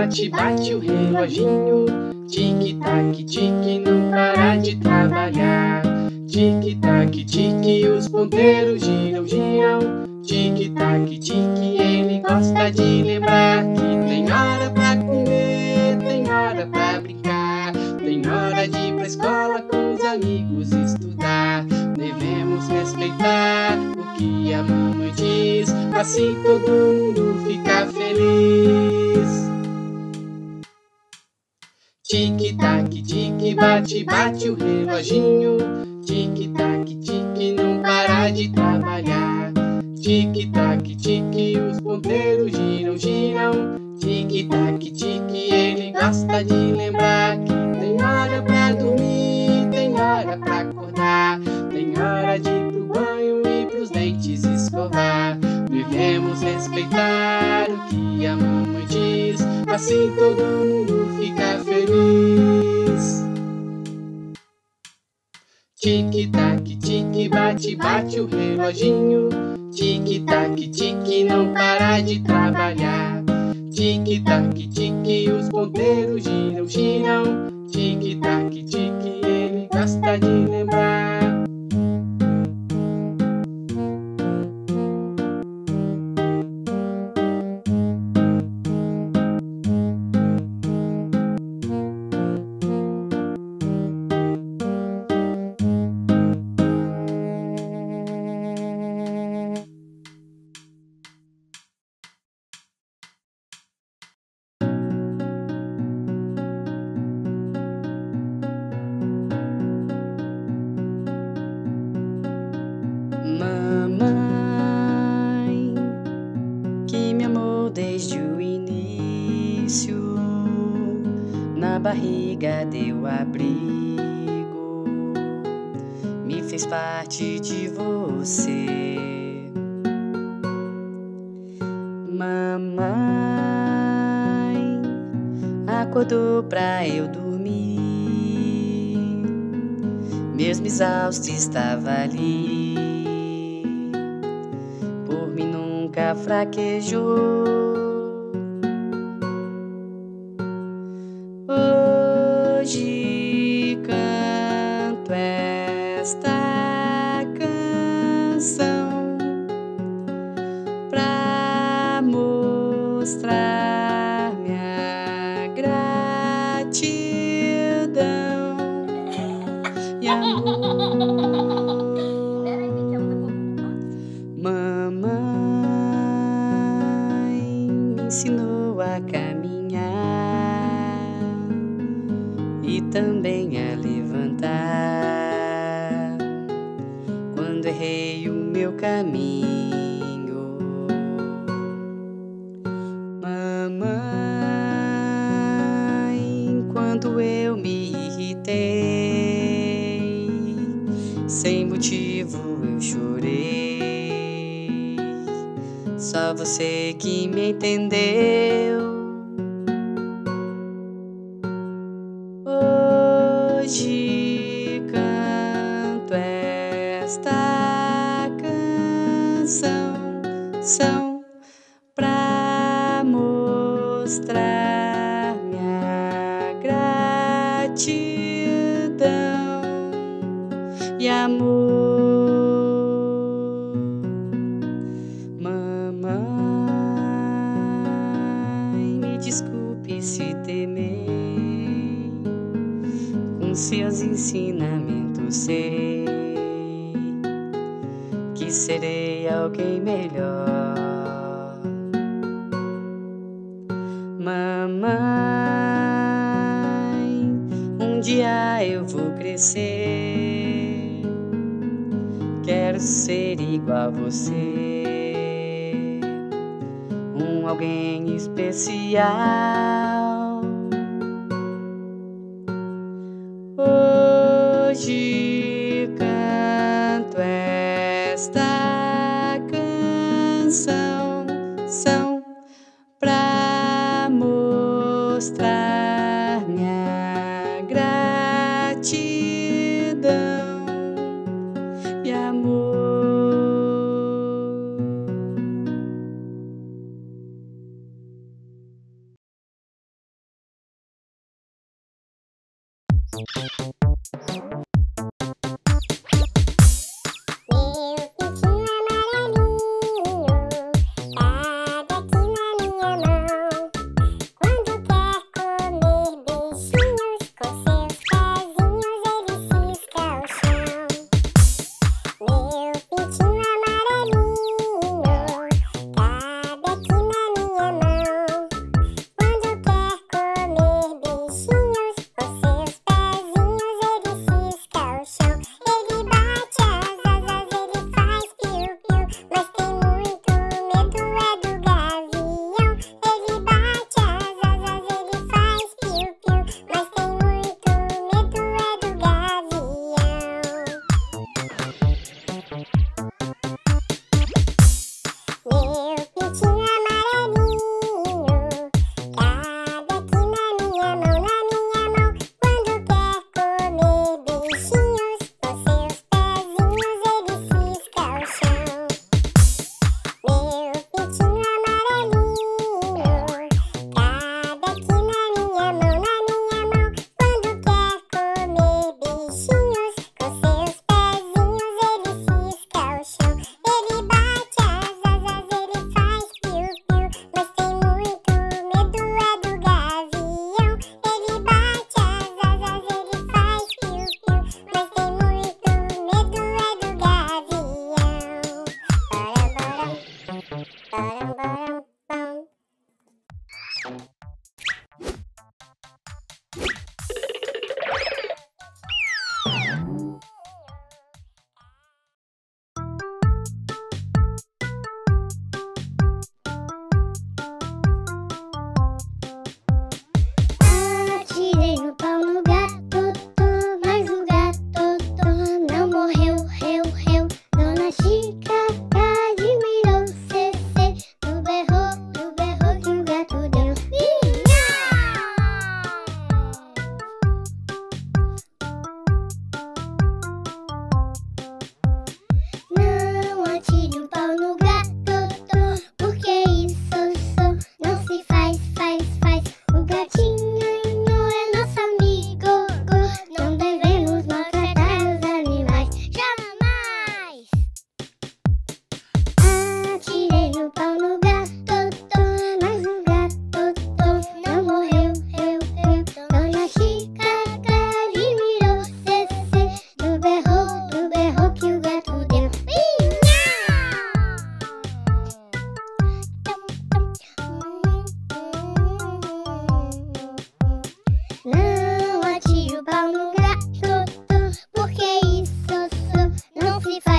bate, bate o reloginho. Tic-tac-tic, não para de trabalhar. Tic-tac-tic, os ponteiros giram, giram. Tic-tac-tic, ele gosta de lembrar que tem hora pra comer, tem hora pra brincar, tem hora de ir pra escola com os amigos estudar. Devemos respeitar o que a mamãe diz, assim todo mundo fica feliz. Tic-tac-tic, bate, bate o reloginho. Tic-tac-tic, não para de trabalhar. Tic-tac-tic, os ponteiros giram, giram. Tic-tac-tic, ele gosta de lembrar que tem hora pra dormir, tem hora pra acordar, tem hora de ir pro banho e pros dentes escovar. Devemos respeitar o que a mamãe diz, assim todo mundo fica feliz. Tic-tac-tic, bate, bate o reloginho. Tic-tac-tic, não para de trabalhar. Tic-tac-tic, os ponteiros giram, giram. Tic-tac-tic, ele gosta de lembrar. Mamãe, que me amou desde o início, na barriga deu abrigo, me fez parte de você. Mamãe, acordou pra eu dormir, mesmo exausto estava ali, por mim nunca fraquejou. Hoje canto esta canção pra mostrar minha gratidão e amor. Mamãe me ensinou a caminhar e também a levantar quando errei o meu caminho. Mamãe, quando eu me irritei, sem motivo eu chorei, só você que me entendeu. Hoje canto esta canção pra mostrar minha gratidão e amor. Mamãe, me desculpe se temei, com seus ensinamentos sei que serei alguém melhor. Mamãe, um dia eu vou crescer, quero ser igual a você, alguém especial. Hoje canto esta canção pra mostrar minha gratidão e amor.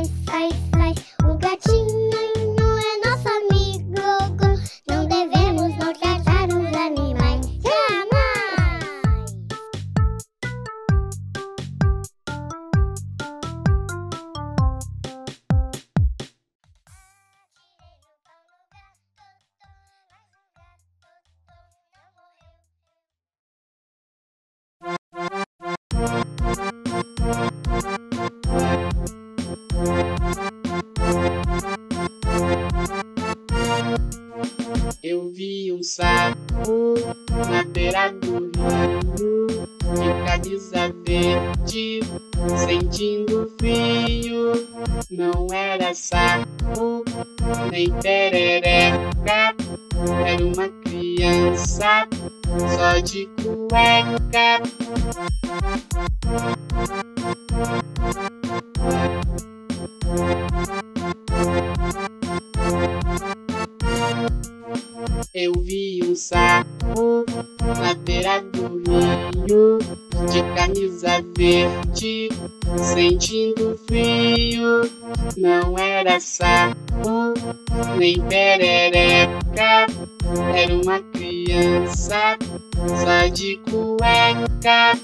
sai, sai, sai. O gatinho é nosso amigo. Não devemos maltratar os animais. Jamais! Eu vi um sapo na beira do rio, de camisa verde, sentindo frio. Não era sapo, nem perereca, era uma criança só de cueca. Eu vi um sapo na beira do rio, de camisa verde, sentindo frio. Não era sapo, nem perereca, era uma criança só de cueca.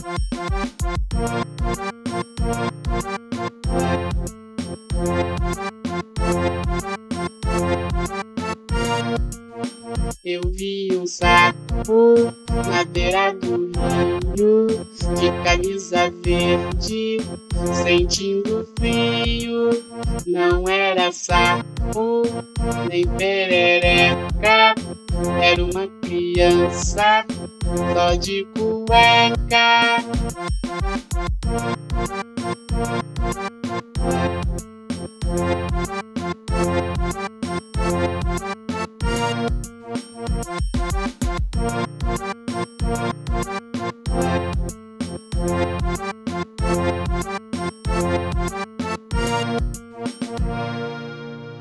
Eu vi um sapo na beira do rio, de camisa verde, sentindo frio. Não era sapo, nem perereca, era uma criança só de cueca.